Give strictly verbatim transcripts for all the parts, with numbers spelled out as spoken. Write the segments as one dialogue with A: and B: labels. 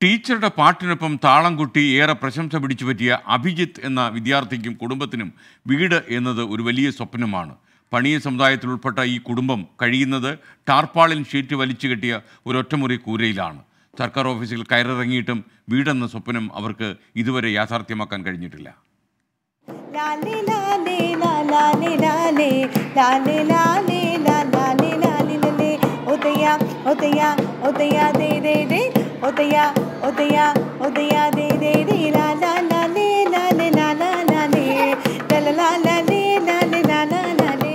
A: ടീച്ചറുടെ പാട്ടിനൊപ്പം താളം കൊട്ടി ഏറെ പ്രശംസ പിടിച്ചു പറ്റിയ അഭിജിത്ത് എന്ന വിദ്യാർത്ഥിക്കും കുടുംബത്തിനും വീട് എന്നത് ഒരു വലിയ സ്വപ്നമാണ്. പണിയ സമുദായത്തിൽ ഉൾപ്പെട്ട ഈ കുടുംബം കഴിയുന്നത് ടാർപ്പാളിൻ ഷീറ്റ് വലിച്ചു കെട്ടിയ ഒരൊറ്റമുറി കൂരയിലാണ്. സർക്കാർ ഓഫീസിൽ കയറിറങ്ങിയിട്ടും വീടെന്ന സ്വപ്നം അവർക്ക് ഇതുവരെ യാഥാർത്ഥ്യമാക്കാൻ കഴിഞ്ഞിട്ടില്ല.
B: Odaya, odaya, de de de, odaya, odaya, odaya, de de de, la la la le, la le la la la le, la la la la le, la le la la la le.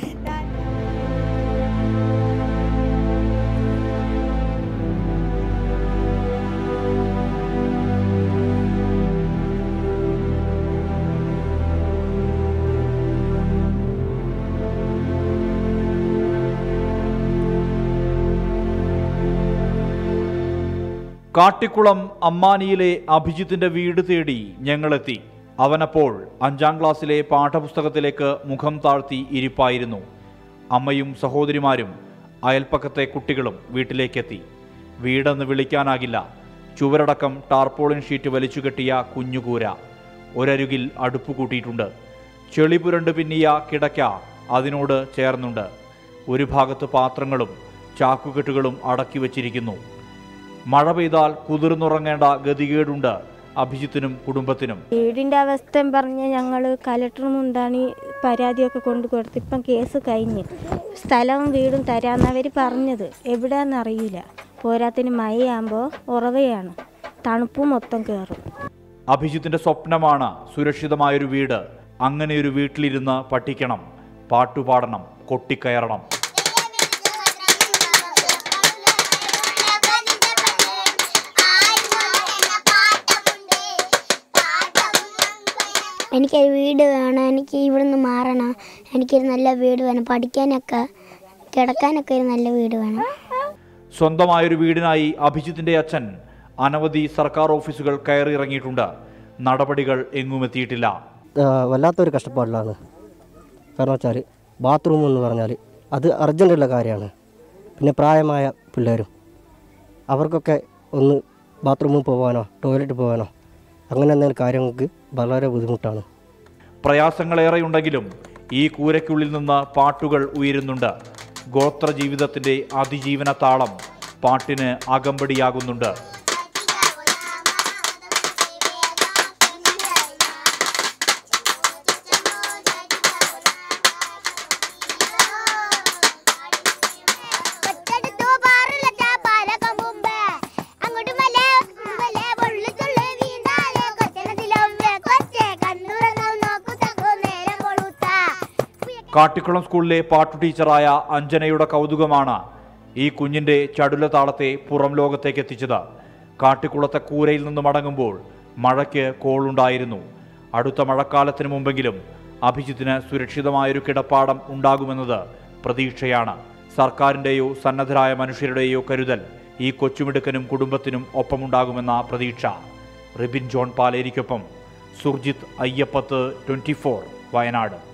C: Kattikulam അമ്മാനിയിലെ അഭിജിത്തിന്റെ വീട് തേടി ഞങ്ങളെത്തി. അവനപ്പോൾ അഞ്ചാം ക്ലാസ്സിലെ പാഠപുസ്തകത്തിലേക്ക് മുഖം താഴ്ത്തി ഇരിപ്പായിരുന്നു. അമ്മയും സഹോദരിമാരും അയൽപ്പക്കത്തെ കുട്ടികളും വീട്ടിലേക്കെത്തി. വീടെന്ന് വിളിക്കാനാകില്ല. ചുവരടക്കം ടാർപോളിൻ ഷീറ്റ് വലിച്ചുകെട്ടിയ കുഞ്ഞുകൂര. ഒരരുകിൽ അടുപ്പ് കൂട്ടിയിട്ടുണ്ട്. ചെളി പുരണ്ട് പിന്നിയ കിടക്ക അതിനോട് ചേർന്നുണ്ട്. ഒരു ഭാഗത്ത് പാത്രങ്ങളും ചാക്കുകെട്ടുകളും അടക്കി വച്ചിരിക്കുന്നു. മഴ പെയ്താൽ കുതിർന്നുറങ്ങേണ്ട ഗതികേടുണ്ട് അഭിജിത്തിനും കുടുംബത്തിനും.
D: വീടിൻ്റെ അവസ്ഥ പറഞ്ഞ് ഞങ്ങൾ കലക്ടർ മുന്താണി പരാതിയൊക്കെ കൊണ്ടു കൊടുത്ത് ഇപ്പം കേസ് കഴിഞ്ഞ് സ്ഥലവും വീടും തരാമെന്നവർ പറഞ്ഞത്. എവിടെയാണെന്നറിയില്ല. പോരാത്തിന് മഴയാകുമ്പോൾ ഉറവയാണ്, തണുപ്പും മൊത്തം കയറും.
C: അഭിജിത്തിന്റെ സ്വപ്നമാണ് സുരക്ഷിതമായൊരു വീട്. അങ്ങനെയൊരു വീട്ടിലിരുന്ന് പഠിക്കണം, പാട്ടുപാടണം, കൊട്ടിക്കയറണം.
E: എനിക്കൊരു വീട് വേണം, എനിക്ക് ഇവിടുന്ന് മാറണം, എനിക്കൊരു നല്ല വീട് വേണം, പഠിക്കാനൊക്കെ കിടക്കാനൊക്കെ ഒരു നല്ല വീട് വേണം.
C: സ്വന്തമായൊരു വീടിനായി അഭിജിത്തിന്റെ അച്ഛൻ അനവധി സർക്കാർ ഓഫീസുകൾ കയറി ഇറങ്ങിയിട്ടുണ്ട്. നടപടികൾ എങ്ങുമെത്തിയിട്ടില്ല.
F: വല്ലാത്തൊരു കഷ്ടപ്പാടിലാണ്. കാരണം വെച്ചാൽ ബാത്റൂം എന്ന് പറഞ്ഞാൽ അത് അർജൻറ്റുള്ള കാര്യമാണ്. പിന്നെ പ്രായമായ പിള്ളേരും അവർക്കൊക്കെ ഒന്ന് ബാത്റൂമിൽ പോകാനോ ടോയ്ലറ്റിൽ പോകാനോ അങ്ങനെ എന്തെങ്കിലും കാര്യങ്ങൾക്ക് വളരെ ബുദ്ധിമുട്ടാണ്.
C: പ്രയാസങ്ങളേറെയുണ്ടെങ്കിലും ഈ കൂരയ്ക്കുള്ളിൽ നിന്ന് പാട്ടുകൾ ഉയരുന്നുണ്ട്. ഗോത്ര ജീവിതത്തിന്റെ അതിജീവന താളം പാട്ടിന് അകമ്പടിയാകുന്നുണ്ട്. കാട്ടിക്കുളം സ്കൂളിലെ പാട്ടു ടീച്ചറായ അഞ്ജനയുടെ കൗതുകമാണ് ഈ കുഞ്ഞിന്റെ ചടുല താളത്തെ പുറം ലോകത്തേക്ക് എത്തിച്ചത്. കാട്ടിക്കുളത്തെ കൂരയിൽ നിന്ന് മടങ്ങുമ്പോൾ മഴയ്ക്ക് കോളുണ്ടായിരുന്നു. അടുത്ത മഴക്കാലത്തിന് മുമ്പെങ്കിലും അഭിജിത്തിന് സുരക്ഷിതമായൊരു കിടപ്പാടം ഉണ്ടാകുമെന്നത് പ്രതീക്ഷയാണ്. സർക്കാരിൻ്റെയോ സന്നദ്ധരായ മനുഷ്യരുടെയോ കരുതൽ ഈ കൊച്ചുമിടുക്കനും കുടുംബത്തിനും ഒപ്പമുണ്ടാകുമെന്ന പ്രതീക്ഷ. റിബിൻ ജോൺ പാലേരിക്കൊപ്പം സുർജിത്ത് അയ്യപ്പത്ത്, ട്വന്റി ഫോർ, വയനാട്.